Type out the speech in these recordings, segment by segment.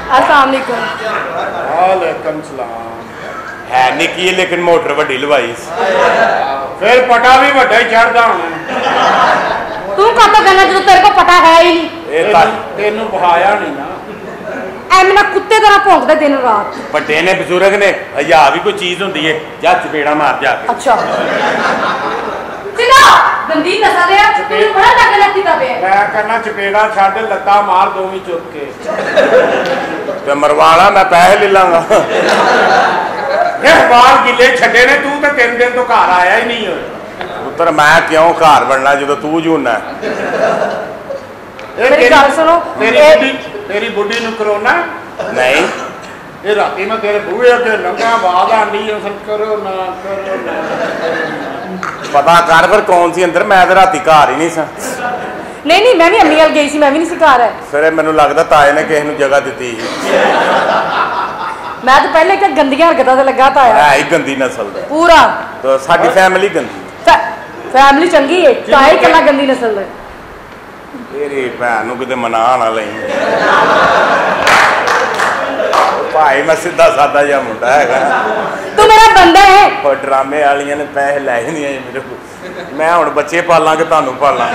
अस्सलाम वालेकुम। वालेकुम सलाम। है निकी लेकिन मोटर वड्डी लवाई फिर पटा भी वड्डा ही चढ़दा होना। तू कब तो कहना जो तेरे को पता है ही नहीं। तेनू बहाया नहीं ना। एमना कुत्ते तरह भौंकदा दिन रात। बड़े ने बुजुर्ग ने या भी कोई चीज होंदी है जा चपेड़ा मार जाके। अच्छा चिना गंदी नस्ल है तू बड़ा लग लगती तबे। मैं कहना चपेड़ा छड़ लत्ता मार दो भी चुक के ते मरवाना मैं पैसे ले लांगा। बाल गिले छड़े ने तू तो 3 दिन तो घर आया ही नहीं हो। पुत्र मैं क्यों घर बनना जो तू जूना मेरी गल सुनो तेरी बुढ़ी नु करोना नहीं ये राती मैं तेरे बूहे अगे लंगा आवाज आंदी है करो ना पता कर फिर कौन सी अंदर मैं तो राती घर ही नहीं सा। नहीं मैं भी अम्मी वाल गई सी मैं भी नहीं सी घर है। फिर मैनू लगदा ताए ने किसी जगह दी मैं तो पहले क्या गंदियां हरकतां ते लगा ताया है ही गंदी नस्ल दा पूरा तो साडी फैमिली गंदी फैमिली चंगी है ताए कला गंदी नस्ल है। तेरी भैन नू किते मना ना लई भाई मैं सीधा सादा जा मुंडा है तू मेरा बंदा है। और ड्रामे वालियां ने पैसे लै नहीं आए मेरे को मैं हुण बच्चे पालां कि तुहानू पालां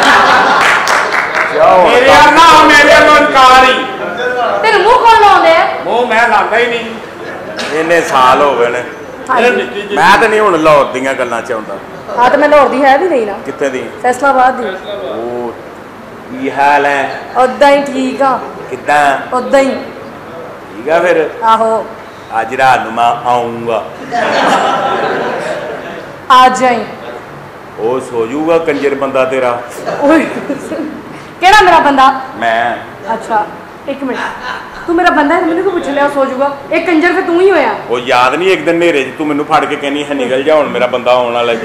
मेरे यार ना मेरे नो इनकार ही तेरे मुंह कौन लाਉਂਦੇ है मुंह मैं लांदा ही नहीं इन्ने साल हो गए ने मैं तो नहीं हुण लाहौर दीयां गल्लां च आउंदा। हां तो मैं लाहौर दी है भी नहीं ना कित्थे दी फैसलाबाद दी। ओ की हाल है ओदा ही ठीक आ किदां ओदा ही ठीक है फिर आहो आज रात नूं मैं आऊंगा आ जाई ओ सो जूगा कंजर बंदा तेरा केड़ा मेरा बंदा मैं अच्छा एक मिनट तू मेरा बंदा है मैंने को पूछ लिया सो जूगा एक कंजर फिर तू ही होया वो याद नहीं एक दिन नेरे तू मैनू फड़ के कहनी है निकल जा हुण मेरा बंदा आने वाला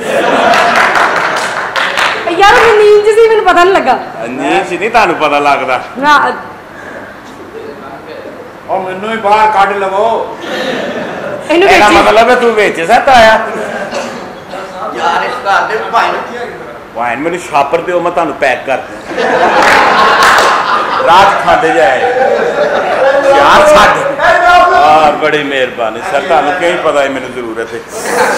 यार मैं नींद सी मैंने पता नहीं लगा नींद च नहीं तुहानू पता लगदा ना और मैनू ही बाहर कढ लवो इनु एदा बेची मतलब है तू बेच सकता आया यार इस घर दे भाई वाइन मैनू छापर दिओ मैं तुहानू पैक कर रात खाते जाए यार साडे बड़ी मेहरबानी सर तुहानू क्यों पता है मैनू जरूरत है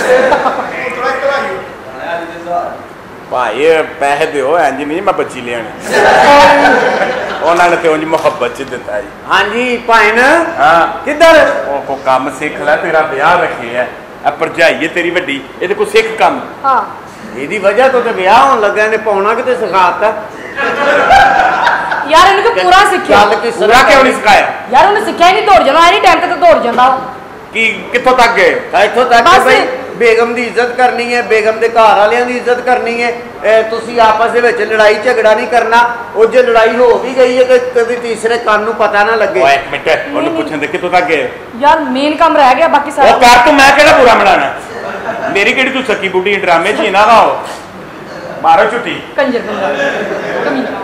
भाई पैसे दो इंज नहीं मैं बच्ची लिया उन्होंने तो उंज मुहब्बत च दिता जी। हाँ जी भाईन हाँ किधर को काम सीख लै तेरा ब्याह रखे है भरजाई है तेरी वड्डी ये को सिख काम हां ਇਹਦੀ ਵਜ੍ਹਾ ਤੋਂ ਤੇ ਵਿਆਹ ਹੋਣ ਲੱਗਾ ਨੇ ਪਾਉਣਾ ਕਿਤੇ ਸਿਖਾਤਾ यार इनको पूरा सिखाया ਚੱਲ ਕੀ पूरा क्यों नहीं सिखाया यार उन्हें सिखाया नहीं दौड़ जाना एनी टाइम तक दौड़ जाता कि कित्थों तक गए ਇੱਥੋਂ ਤੱਕ ਬਸ। ਬਈ ਬੇਗਮ ਦੀ ਇੱਜ਼ਤ ਕਰਨੀ ਹੈ ਬੇਗਮ ਦੇ ਘਰ ਵਾਲਿਆਂ ਦੀ ਇੱਜ਼ਤ ਕਰਨੀ ਹੈ ਤੁਸੀਂ ਆਪਸ ਦੇ ਵਿੱਚ ਲੜਾਈ ਝਗੜਾ ਨਹੀਂ ਕਰਨਾ ਉਹ ਜੇ ਲੜਾਈ ਹੋ ਵੀ ਗਈ ਹੈ ਕਿ ਕਦੇ ਤੀਸਰੇ ਕੰਨ ਨੂੰ ਪਤਾ ਨਾ ਲੱਗੇ ओए एक मिनट उन्हें पूछन दे कित्थों तक गए यार मेन काम रह गया बाकी वो सारा कर तू मैं केड़ा बुरा बनाना मेरी केड़ी तू सकी बूटी ड्रामे च ही ना खाओ मारो छुट्टी कंजर बंदा कमीना